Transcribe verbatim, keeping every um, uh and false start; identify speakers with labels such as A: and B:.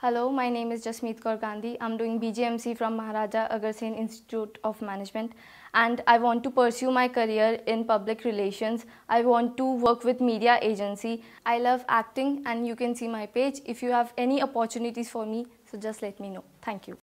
A: Hello, my name is Jasmeet Kaur Gandhi. I'm doing B G M C from Maharaja Agarsen Institute of Management, and I want to pursue my career in public relations. I want to work with media agency. I love acting, and you can see my page. If you have any opportunities for me, so just let me know. Thank you.